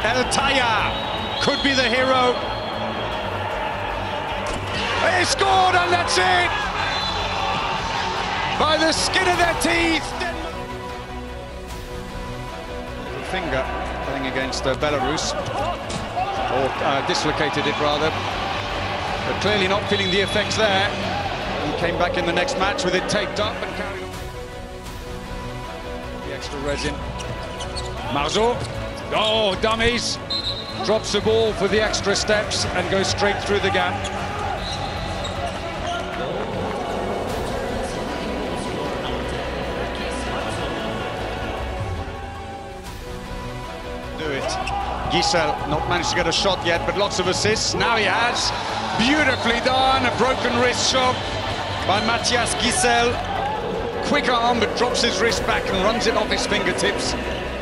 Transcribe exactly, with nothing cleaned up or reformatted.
El Taya could be the hero. He scored, and that's it! By the skin of their teeth! Finger playing against uh, Belarus, or uh, dislocated it rather, but clearly not feeling the effects there. He came back in the next match with it taped up and carried on. The extra resin. Marceau, oh, dummies! Drops the ball for the extra steps and goes straight through the gap. Do it. Giselle not managed to get a shot yet, but lots of assists. Now he has. Beautifully done. A broken wrist shot by Matthias Giselle. Quick arm, but drops his wrist back and runs it off his fingertips.